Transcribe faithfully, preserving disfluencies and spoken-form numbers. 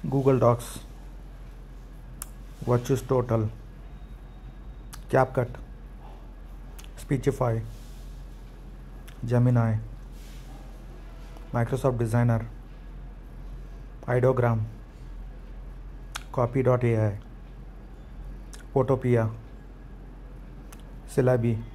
Google Docs, Virtuous Total, CapCut, Speechify, Gemini, Microsoft Designer, Ideogram, Copy dot A I, Photopea, Syllabi,